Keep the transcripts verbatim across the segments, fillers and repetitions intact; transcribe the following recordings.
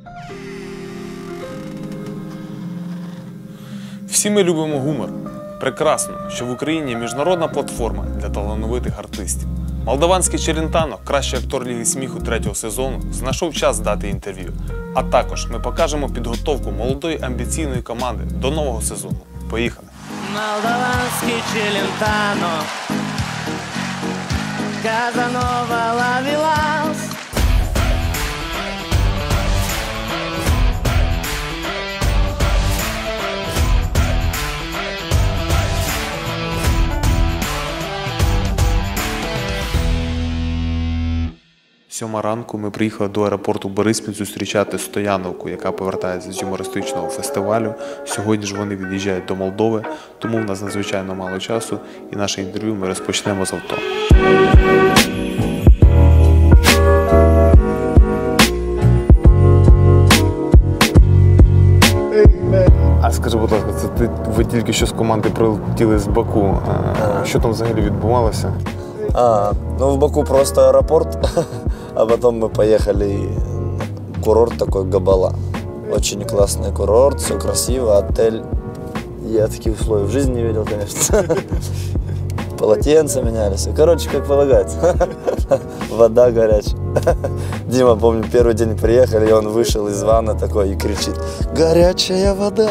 Всі ми любимо гумор. Прекрасно, що в Україні є міжнародна платформа для талановитих артистів. Молдаванський Челентано, кращий актор Ліги сміху третього сезону, знайшов час дати інтерв'ю. А також ми покажемо підготовку молодої амбіційної команди до нового сезону. Поїхали! Молдаванский Челентано, Казанова Лавилас. Сьома ранку ми приїхали до аеропорту Бориспіль зустрічати Стояновку, яка повертається з юмористичного фестивалю. Сьогодні ж вони від'їжджають до Молдови, тому в нас надзвичайно мало часу, і наше інтерв'ю ми розпочнемо з авто. А скажи, будь ласка, це ти, ви тільки що з команди прилетіли з Баку. А, що там взагалі відбувалося? А, ну в Баку просто аэропорт, а потом мы поехали в курорт такой Габала. Очень классный курорт, все красиво, отель. Я таких условий в жизни не видел, конечно. Полотенца менялись. Короче, как полагается. Вода горячая. Дима, помню, первый день приехали, и он вышел из ванны такой и кричит: «Горячая вода!»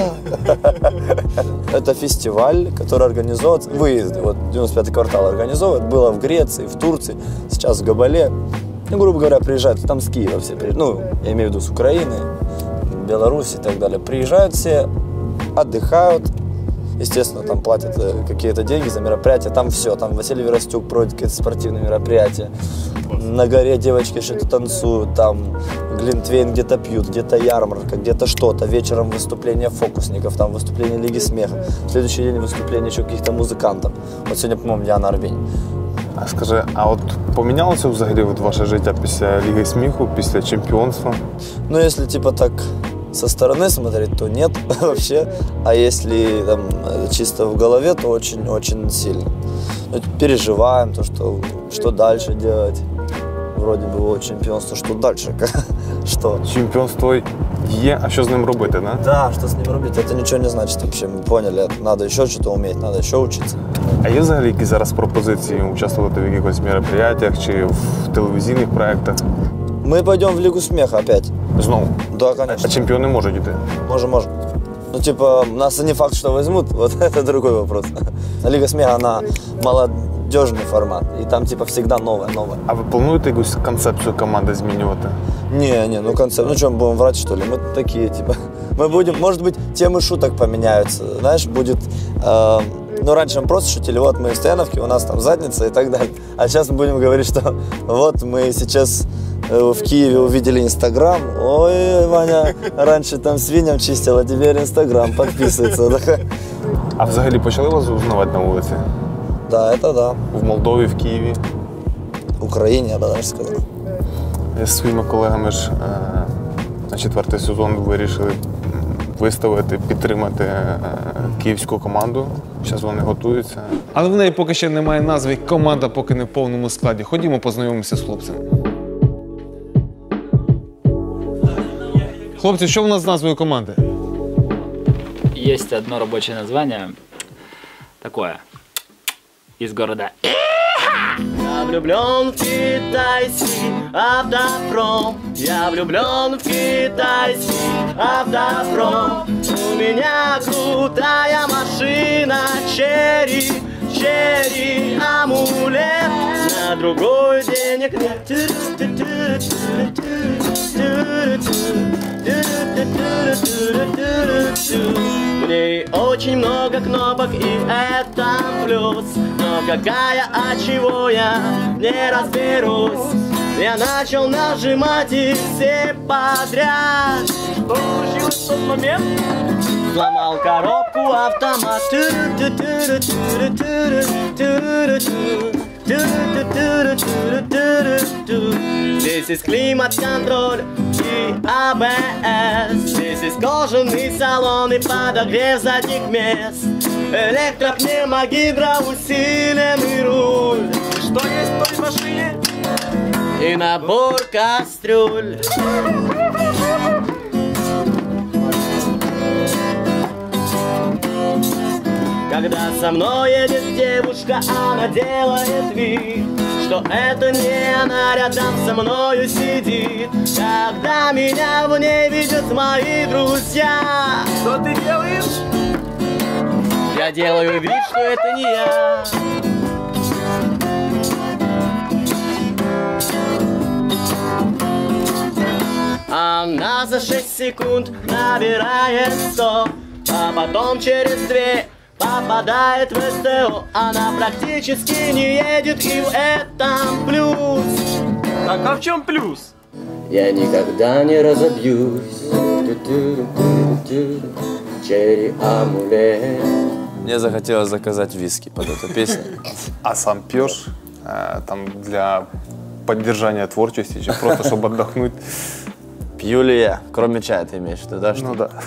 Это фестиваль, который организовывает выезды. Вот девяносто пятый квартал организовывает. Было в Греции, в Турции, сейчас в Габале. Ну, грубо говоря, приезжают, там с Киева все приезжают. Ну, я имею в виду с Украины, Беларуси и так далее. Приезжают все, отдыхают. Естественно, там платят какие-то деньги за мероприятия, там все, там Василий Веростюк проводит какие-то спортивные мероприятия, на горе девочки что-то танцуют, там глинтвейн где-то пьют, где-то ярмарка, где-то что-то, вечером выступление фокусников, там выступление Лиги смеха, в следующий день выступление еще каких-то музыкантов, вот сегодня, по-моему, Діана Арбень. А скажи, а от помінялося взагалі от ваше життя після Ліги сміху, після чемпіонства? Ну, если типа так со стороны смотреть, то нет вообще, а если там чисто в голове, то очень-очень сильно. Ну, переживаем то, что, что дальше делать. Вроде бы было чемпионство, что дальше? Что? Чемпіонство є, а що з ним робити, да? Да, что с ним робити, это ничего не значит вообще. Мы поняли, надо еще что-то уметь, надо еще учиться. А є взагалі якісь зараз пропозиції участвувати в якихось мероприятиях чи в телевізійних проєктах? Мы пойдем в Лигу смеха опять. Знову? Да, конечно. А чемпионы можут идти? Можем, можем. Ну, типа, нас не факт, что возьмут, вот это другой вопрос. Лига смеха, она молодежный формат, и там, типа, всегда новое, новое. А вы плануете якусь концепцию команды изменить? Не, не, ну концепт, ну что, мы будем врать, что ли? Мы такие, типа, мы будем, может быть, темы шуток поменяются, знаешь, будет... Э, ну, раньше мы просто шутили, вот мы в Стояновке, у нас там задница и так далее. А сейчас мы будем говорить, что вот мы сейчас в Киеве увидели Инстаграм. Ой, Ваня, раньше там свиньям чистил, а теперь Инстаграм подписывается. А взагалі почали вас узнавати на вулиці? Да, это да. В Молдові, в Києві? В Україні, я би навіть сказав. Я зі своїми колегами ж на четвертий сезон вирішили виставити, підтримати київську команду. Зараз вони готуються. Але в неї поки ще немає назви, команда поки не в повному складі. Ходімо познайомимося з хлопцями. Хлопці, що в нас з назвою команди? Есть одно рабочее название, такое, из города. Я влюблен в китайский автопром. Я влюблен в китайский автопром. У меня крутая машина, черри, черри, амулет. На другой денег нет. В ней очень много кнопок, и это плюс. Но какая, от чего я не разберусь. Я начал нажимать их все подряд. Что случилось в тот момент? Сломал коробку автомат. Здесь есть климат-контроль и а бэ эс. Здесь есть кожаный салон и подогрев задних мест. Электропневмогидроусиленный руль. Что есть в той машине? И набор кастрюль. Когда со мной едет девушка, она делает вид, что это не она рядом со мною сидит. Когда меня в ней видят мои друзья, Что ты делаешь? я делаю вид, что это не я. Она за шесть секунд набирает сто, а потом через две попадает в СТО. Она практически не едет, и в этом плюс. Так, а в чем плюс? Я никогда не разобьюсь. Черри амулет. Мне захотелось заказать виски под эту песню. А сам пьешь э, там для поддержания творчести, чи просто чтобы отдохнуть? Пью ли я? Кроме чая ты имеешь в виду, да? Что? Ну да.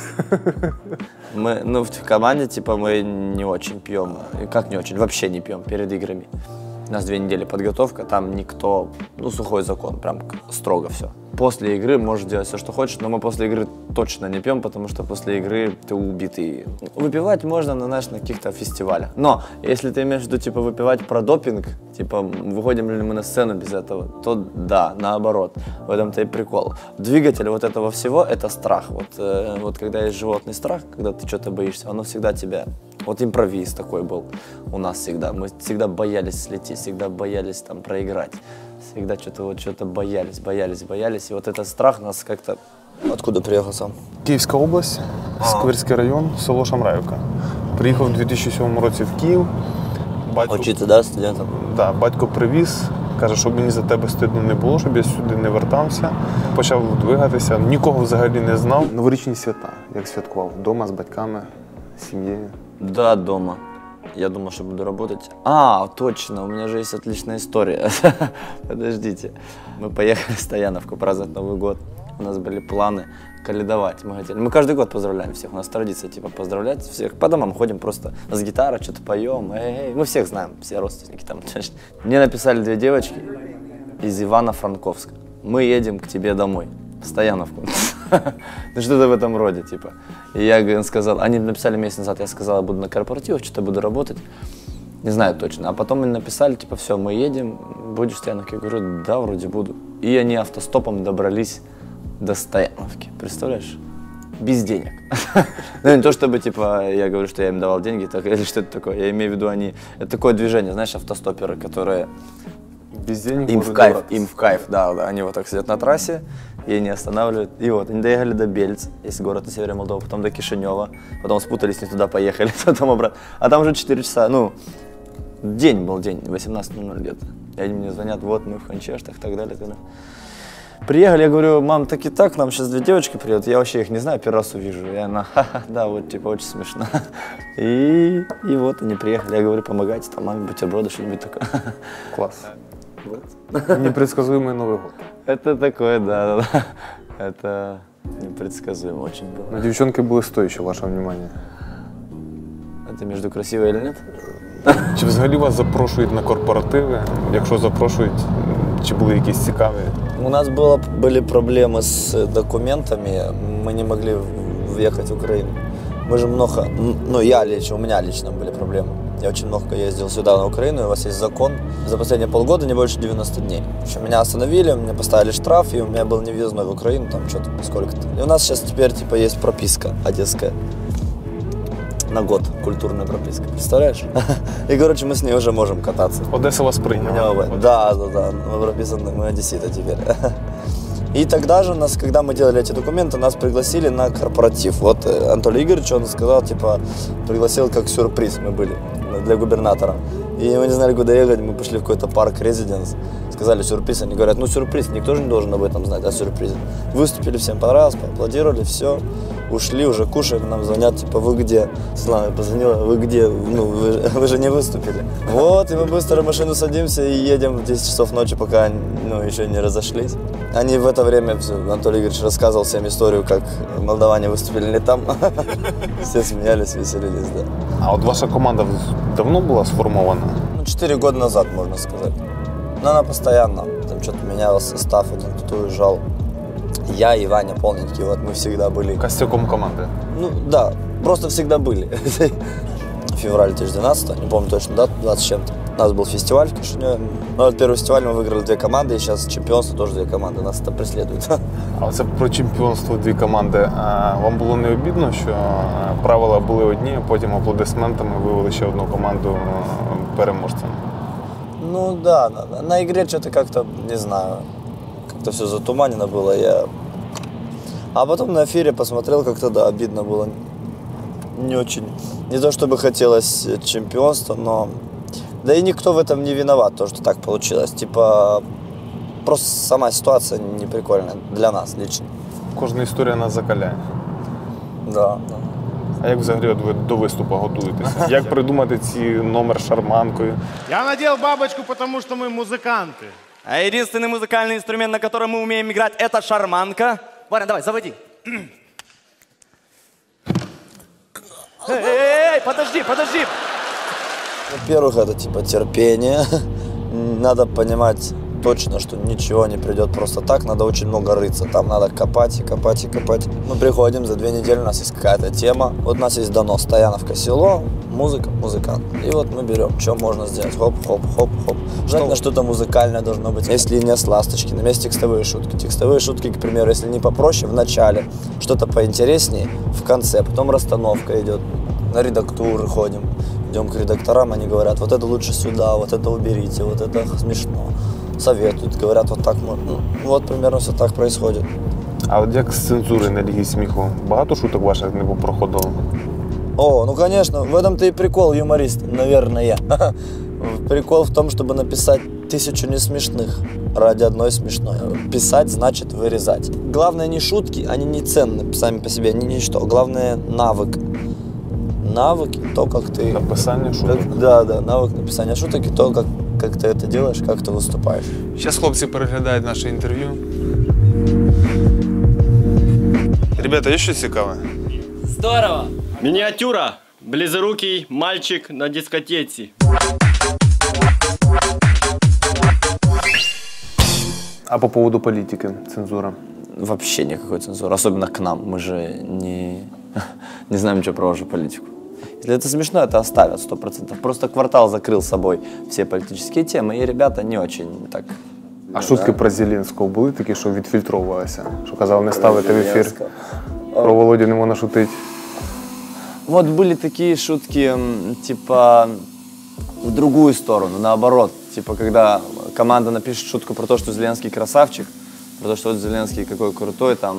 Мы, ну, в команде, типа, мы не очень пьем. Как не очень? Вообще не пьем перед играми. У нас две недели подготовка, там никто, ну, сухой закон, прям строго все. После игры можешь делать все, что хочешь, но мы после игры точно не пьем, потому что после игры ты убитый. Выпивать можно, на, знаешь, на каких-то фестивалях. Но если ты имеешь в виду, типа, выпивать про допинг, типа, выходим ли мы на сцену без этого, то да, наоборот. В этом-то и прикол. Двигатель вот этого всего – это страх. Вот, э, вот когда есть животный страх, когда ты что-то боишься, оно всегда тебя... Вот импровиз такой был у нас всегда. Мы всегда боялись слететь, всегда боялись там проиграть. Всегда что-то вот что-то боялись, боялись, боялись. И вот этот страх нас как-то... Откуда приехал сам? Київська область, Сквирський район, село Шамраївка. Приїхав у дві тисячі сьомому році в Київ. Батько, Учиться, да, студентом? да, батько привіз, каже, щоб мені за тебе стидно не було, щоб я сюди не вертався. Почав двигатися, нікого взагалі не знав. Новорічні свята, як святкував, вдома з батьками, з сім'єю. Да, дома. Я думал, что буду работать. А, точно, у меня же есть отличная история. Подождите. Мы поехали в Стояновку праздновать Новый год. У нас были планы каледовать. Мы хотели. Мы каждый год поздравляем всех. У нас традиция типа поздравлять всех. По домам ходим просто с гитарой, что-то поем. Эй, мы всех знаем, все родственники там. Мне написали две девочки из Ивано-Франковска. Мы едем к тебе домой. В Стояновку. Ну что-то в этом роде, типа. И я сказал, они написали месяц назад, я сказал, я буду на корпоративах, что-то буду работать. Не знаю точно. А потом они написали, типа, все, мы едем, будешь в Стояновке? Я говорю, да, вроде буду. И они автостопом добрались до Стояновки. Представляешь? Без денег. Ну, не то чтобы, типа, я говорю, что я им давал деньги, так, или что это такое. Я имею в виду, они... Это такое движение, знаешь, автостоперы, которые... Без денег Им в кайф, им в кайф, да, да. Они вот так сидят на трассе и не останавливают. И вот, они доехали до Бельц, есть город на севере Молдовы, потом до Кишинева, потом спутались, не туда поехали, потом обратно. А там уже четыре часа, ну, день был, день, восемнадцать ноль ноль где-то. И они мне звонят, вот мы в Ханчештах и так далее, и так далее. Приехали, я говорю, мам, так и так, нам сейчас две девочки приедут, я вообще их не знаю, первый раз увижу. И она, ха-ха, да, вот, типа, очень смешно. И, и вот они приехали, я говорю, помогайте, там, маме бутерброды, что-нибудь такое. Класс. Непредсказуемый Новый год. Это такое, да, да, да. Это непредсказуемо очень было. Но девчонки були стоящі вашого внимания. Это между красиво или нет? Чи взагалі вас запрошують на корпоративи? Якщо запрошують, чи були якісь цікаві? У нас было, были проблемы с документами, мы не могли въехать в Украину. Мы же много, ну я лично, у меня лично были проблемы. Я очень много ездил сюда, на Украину, и у вас есть закон. За последние полгода не больше девяноста дней. Еще меня остановили, мне поставили штраф, и у меня был невъездной в Украину, там что-то сколько-то. И у нас сейчас теперь типа есть прописка одесская. На год, культурная прописка. Представляешь? И, короче, мы с ней уже можем кататься. Одеса вас прийняла? Да, да, да, мы прописаны, мы одесситы теперь. И тогда же, нас, когда мы делали эти документы, нас пригласили на корпоратив. Вот Анатолий Игоревич, он сказал, типа, пригласил как сюрприз, мы были для губернатора. И мы не знали, куда ехать, мы пошли в какой-то парк Резиденс. Сказали сюрприз, они говорят, ну сюрприз, никто же не должен об этом знать, а сюрприз. Выступили, всем понравилось, поаплодировали, все. Ушли, уже кушаем, нам звонят, типа, вы где? Светлана позвонила, вы где? Ну, вы, вы же не выступили. Вот, и мы быстро в машину садимся и едем в десять часов ночи, пока, ну, еще не разошлись. Они в это время, все, Анатолий Игоревич рассказывал всем историю, как молдаване выступили не там. Все смеялись, веселились, да. А от ваша команда давно була сформована? Ну, четыре года назад, можно сказать. Но она постоянно, там что-то менялся состав, один кто-то уезжал. Я и Ваня полненький, вот мы всегда были. Костяком команды? Ну да, просто всегда были. февраль две тысячи двенадцатого, не помню точно дату, двадцать с чем-то. У нас был фестиваль в Кишиневе. Ну, вот первый фестиваль мы выиграли две команды, и сейчас чемпионство тоже две команды. Нас это преследует. А це про чемпіонство дві команди. А вам було не обідно, що правила були одні, а потім аплодисментами вивели ще одну команду переможцем? Ну да, на, на игре что-то как-то, не знаю, как-то все затуманено было. Я... А потом на эфире посмотрел, как-то, да, обидно было. Не очень. Не то чтобы хотелось чемпионства, но... Да и никто в этом не виноват, то, что так получилось. Типа, просто сама ситуация не прикольная для нас лично. Кожна історія нас закаляє. Да, да. А як взагалі от ви до виступу готуєтеся? Як придумати ці номер шарманкою? Я надел бабочку, потому что мы музыканты. А единственный музыкальный инструмент, на котором мы умеем играть, это шарманка. Варя, давай, заводи. Эй, эй, эй, подожди, подожди. Во-первых, это типа терпение. Надо понимать точно, что ничего не придет просто так. Надо очень много рыться. Там надо копать и копать и копать. Мы приходим, за две недели у нас есть какая-то тема. Вот у нас есть донос. Стояновка, село, музыка, музыкант. И вот мы берем, что можно сделать. Хоп, хоп, хоп, хоп. Желательно что-то музыкальное должно быть. Есть линия с ласточки, на месте текстовые шутки. Текстовые шутки, к примеру, если не попроще, в начале. Что-то поинтереснее в конце. Потом расстановка идет. На редактуры ходим. Идем к редакторам, они говорят, вот это лучше сюда, вот это уберите, вот это смешно. Советуют, говорят, вот так можно. Ну, вот примерно все так происходит. А от як з цензури на Лігі сміху? Багато шуток ваших не проходило? О, ну конечно, в этом-то и прикол юморист, наверное. Прикол в том, чтобы написать тысячу несмешных ради одной смешной. Писать значит вырезать. Главное не шутки, они не ценны сами по себе, они ничто. Главное навык. Навыки, то, как ты... Написание шуток. Как, да, да, навык написания шуток и то, как, как ты это делаешь, как ты выступаешь. Зараз хлопці переглядають наше інтерв'ю. Ребята, є щось цікаве? Здорово! Миниатюра. Близорукий мальчик на дискотеке. А по поводу політики, цензура? Вообще никакой цензуры, особенно к нам. Мы же не, не знаем ничего про вашу политику. Если это смешно, это оставят сто процентов. Просто «Квартал» закрыл собой все политические темы, и ребята не очень так... А да. шутки про Зеленського були такі, що відфільтровувалися? Що казали не ставити в ефір? Про Володю не можна шутити? Вот были такие шутки, типа, в другую сторону, наоборот. Типа, когда команда напишет шутку про то, что Зеленский красавчик, про то, что вот Зеленский какой крутой, там,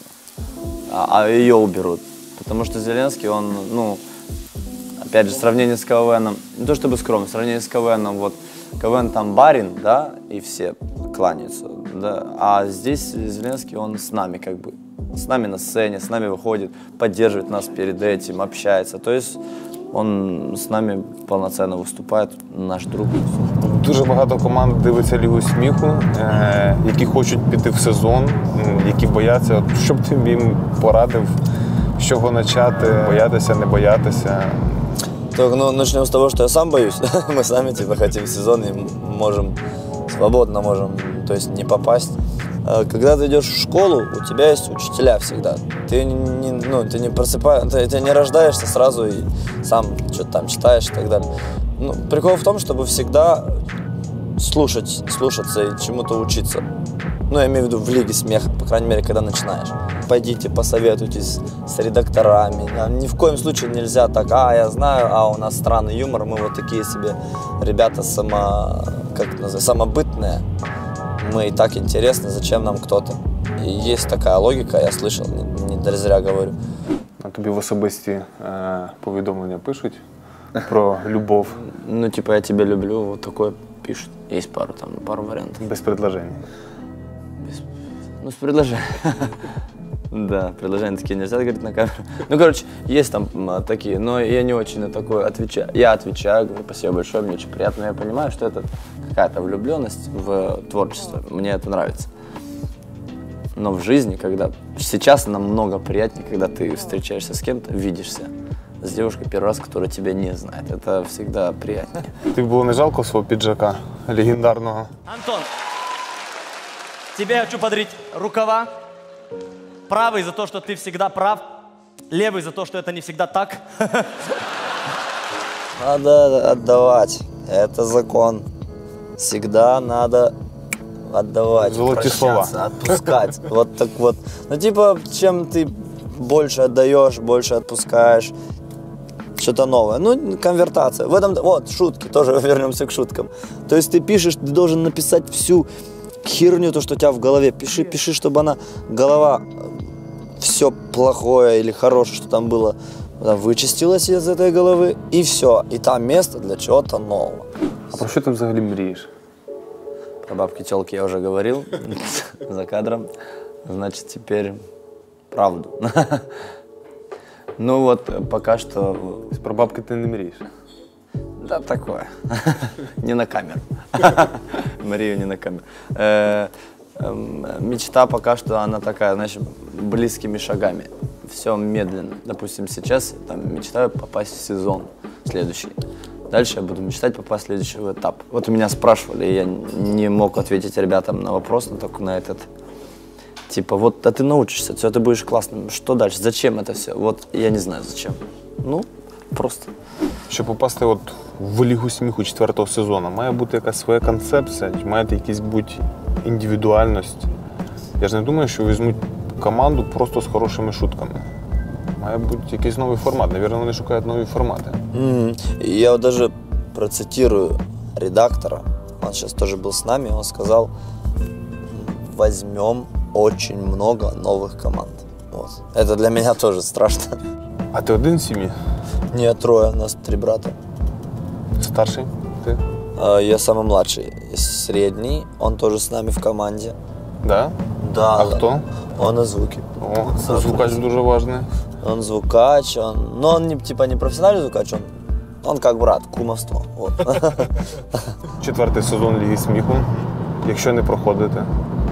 а, а ее уберут. Потому что Зеленский, он, ну, опять же, сравнение с КВНом, не то чтобы скромно, сравнение с КВНом, вот, КВН там барин, да, и все кланяются, да, а здесь Зеленский, он с нами, как бы, с нами на сцене, с нами выходит, поддерживает нас перед этим, общается, то есть он с нами повноценно выступает, наш друг. Дуже багато команд дивиться Лігу сміху, е, які хочуть піти в сезон, які бояться. От, що б ти їм порадив, з чого почати, боятися, не боятися? Так, ну, начнем с того, что я сам боюсь. Мы сами типа хотим в сезон и можем, свободно можем, то есть не попасть. Когда ты идешь в школу, у тебя есть учителя всегда. Ты не, ну, ты не просыпаешься, ты, ты не рождаешься сразу и сам что-то там читаешь и так далее. Ну, прикол в том, чтобы всегда слушать, слушаться и чему-то учиться. Ну, я имею в виду в Лиге смеха, по крайней мере, когда начинаешь. Пойдите, посоветуйтесь с редакторами. Ни в коем случае нельзя так, а, я знаю, а у нас странный юмор, мы вот такие себе ребята само, как это называется, самобытные. Мы и так интересны, зачем нам кто-то. И есть такая логика, я слышал, не, не зря говорю. А тобі в особисті е, повідомлення пишуть про любов? Ну, типа, я тебя люблю, вот такое пишут. Есть пару, там, пару вариантов. Без предложень? Без... Ну, с предложением. Да, предложения такие нельзя говорить на камеру. Ну, короче, есть там такие, но я не очень на такое отвечаю. Я отвечаю, говорю, спасибо большое, мне очень приятно. Но я понимаю, что это какая-то влюбленность в творчество. Мне это нравится. Но в жизни, когда... Сейчас намного приятнее, когда ты встречаешься с кем-то, видишься с девушкой первый раз, которая тебя не знает. Это всегда приятнее. Тобі було не жалко свого піджака легендарного? Антон, тебе я хочу подарить рукава. Правый за то, что ты всегда прав. Левый за то, что это не всегда так. Надо отдавать. Это закон. Всегда надо отдавать, Золотые слова. прощаться, отпускать. Вот так вот. Ну, типа, чем ты больше отдаешь, больше отпускаешь, что-то новое. Ну, конвертация. В этом, вот, шутки, тоже вернемся к шуткам. То есть ты пишешь, ты должен написать всю херню, то, что у тебя в голове. Пиши, пиши, чтобы она, голова, все плохое или хорошее, что там было, она вычистилась из этой головы, и все. И там место для чего-то нового. А про що ти взагалі мрієш? Про бабки-телки я уже говорил за кадром. Значит, теперь правду. Ну вот, пока что... Про бабки ти не мрієш? Да, такое. Не на камеру. Марию не на камеру. Э, э, мечта пока что, она такая, знаешь, близкими шагами. Все медленно. Допустим, сейчас там мечтаю попасть в сезон следующий. Дальше я буду мечтать попасть в следующий этап. Вот у меня спрашивали, и я не мог ответить ребятам на вопрос, но только на этот. Типа, вот, да ты научишься, все, ты будешь классным. Что дальше? Зачем это все? Вот я не знаю зачем. Ну, просто. Щоб попасти от в Лігу сміху четвертого сезону, має бути якась своя концепція, чи маєте якісь бути індивідуальність. Я ж не думаю, що візьмуть команду просто з хорошими шутками. Має бути якийсь новий формат. Навірно, вони шукають нові формати. Mm-hmm. Я вот даже процитирую редактора, он сейчас тоже был с нами, он сказал, возьмем очень много новых команд. Вот. Это для меня тоже страшно. А ти один в сім'ї? Нет, трое, у нас три брата. Старший? Ти? А, Я самый младший, средний, он тоже с нами в команде. Да? Да. А да. хто? Он и звуки. О, звукач дуже важний. Он звукач, он, но он не, типа не профессиональный звукач, он, он как брат, кумовство. Вот. Четвертий сезон Ліги сміху. Якщо не проходите.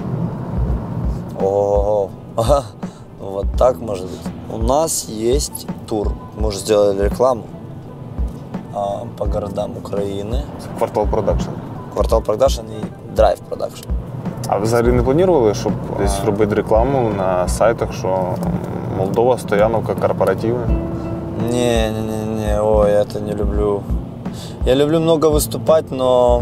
Ого, вот так может быть. У нас есть тур, мы уже сделали рекламу а, по городам Украины. Квартал продакшн. Квартал продакшн и драйв продакшн. А ви взагалі не планували, щоб десь робити рекламу на сайтах, що Молдова, Стояновка, корпоративи? Не, не, не, не, ой, я это не люблю. Я люблю много выступать, но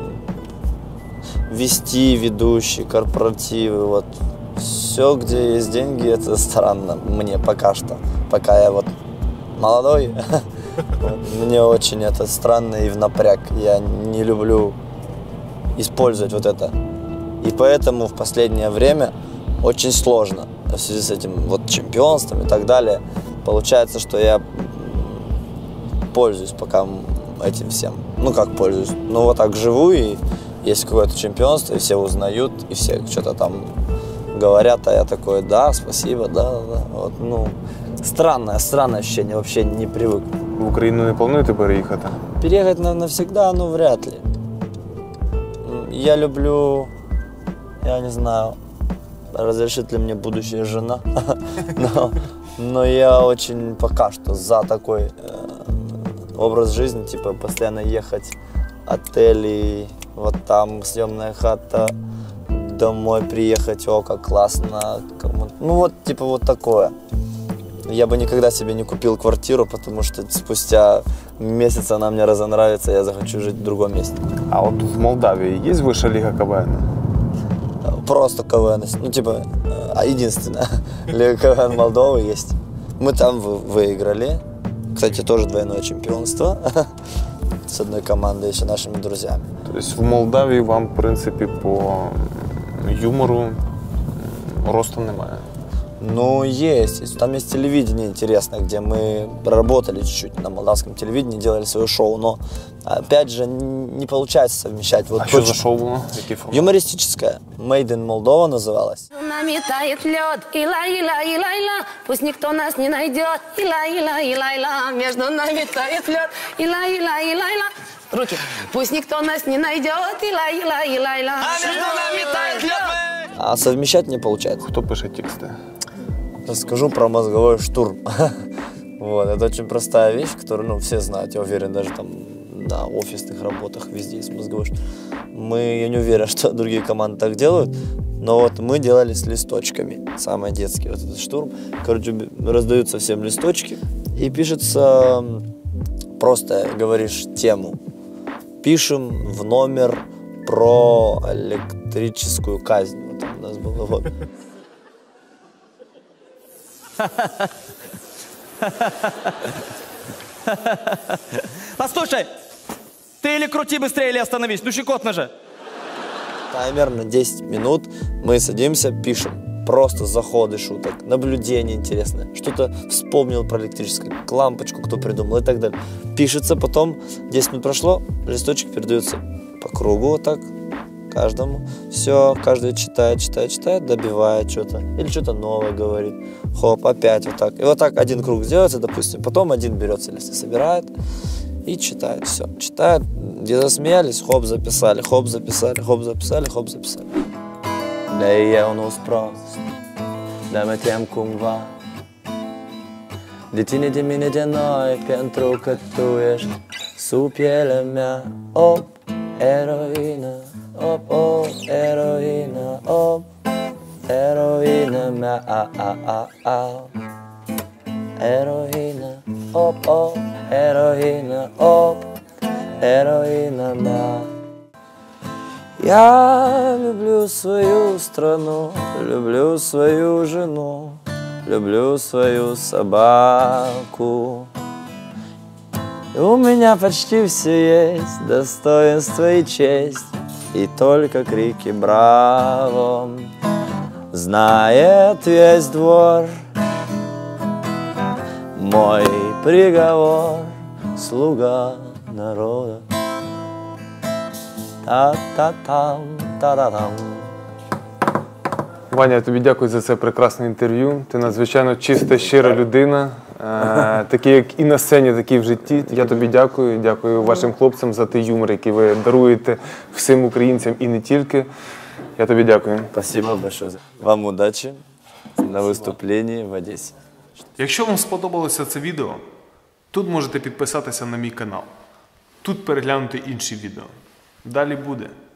вести ведущие, корпоративы, вот все, где есть деньги, это странно мне пока что. Пока я вот молодой, вот, мне очень это странно и в напряг. Я не люблю использовать вот это. И поэтому в последнее время очень сложно в связи с этим вот чемпионством и так далее. Получается, что я пользуюсь пока этим всем. Ну как пользуюсь? Ну вот так живу, и есть какое-то чемпионство, и все узнают, и все что-то там говорят, а я такой, да, спасибо, да, да. Вот, ну, странное, странное ощущение, вообще не привык. В Україну не плануєте переїхати? Переехать на- навсегда, ну вряд ли. Я люблю, я не знаю, разрешит ли мне будущая жена, но, но я очень пока что за такой э, образ жизни, типа постоянно ехать, отели, вот там съемная хата, домой приехать, о, как классно, кому- ну вот типа вот такое. Я бы никогда себе не купил квартиру, потому что спустя месяц она мне разонравится, я захочу жить в другом месте. А от в Молдавії є вища ліга КВН? Просто КВН, ну типа, э, а единственная Лига КВН Молдовы есть. Мы там вы- выиграли, кстати, тоже двойное чемпионство с одной командой, еще нашими друзьями. Тобто в Молдавії вам, в принципі, по юмору м, росту немає. Ну, есть. есть. Там есть телевидение интересное, где мы работали чуть-чуть на молдавском телевидении, делали свое шоу, но, опять же, н- не получается совмещать. Вот А що за точно- шоу було? Який формат? Юмористическое. Made in Moldova называлось. Нами тает лед, ила-ила-ила-ила, пусть никто нас не найдет, ила-ила-ила-ила, между нами тает лед, ила-ила-ила-ила. Руки. Пусть никто нас не найдет, ила-ила-ила-ила, между нами тает лед. А совмещать не получается. Хто пише тексти? Расскажу про мозговой штурм. Вот, это очень простая вещь, которую, ну, все знают, я уверен, даже там на офисных работах везде есть мозговой штурм. Мы, я не уверен, что другие команды так делают, но вот мы делали с листочками, самый детский вот этот штурм. Короче, раздаются всем листочки, и пишется просто говоришь тему. Пишем в номер про электрическую казнь. Вот у нас было вот. Послушай, ты или крути быстрее, или остановись. Ну щекотно же. Таймер на десять минут. Мы садимся, пишем. Просто заходы шуток, наблюдение интересное. Что-то вспомнил про электрическую лампочку, кто придумал и так далее. Пишется, потом десять минут прошло, листочек передается по кругу вот так каждому. Все, каждый читает, читает, читает, добивает что-то. Или что-то новое говорит. Хоп, опять вот так. И вот так один круг сделается, допустим. Потом один берется листы, собирает и читает. Все, читает. Где засмеялись, хоп, записали, хоп, записали, хоп, записали, хоп, zapисали. Lei è uno sprost, de mettem cumva. De tine, de mine, de noi, pentru că tu ești sub pielea mea. Op, eroină, op, op, eroină, op, eroină mea, a, a, a, a. Eroină, op, op, eroină, op, eroină mea. Я люблю свою страну, люблю свою жену, люблю свою собаку. И у меня почти все есть, достоинство и честь, и только крики «Браво!» Знает весь двор мой приговор, слуга народа. Та-та-там, та-та-там. Ваня, я тобі дякую за це прекрасне інтерв'ю. Ти надзвичайно чиста, щира людина, е, такий як і на сцені, так і в житті. Я тобі дякую, дякую вашим хлопцям за той юмор, який ви даруєте всім українцям і не тільки. Я тобі дякую. Спасибо большое. Вам удачи на выступлении в Одессе. Якщо вам сподобалося це відео, тут можете підписатися на мій канал. Тут переглянути інші відео. Далі буде.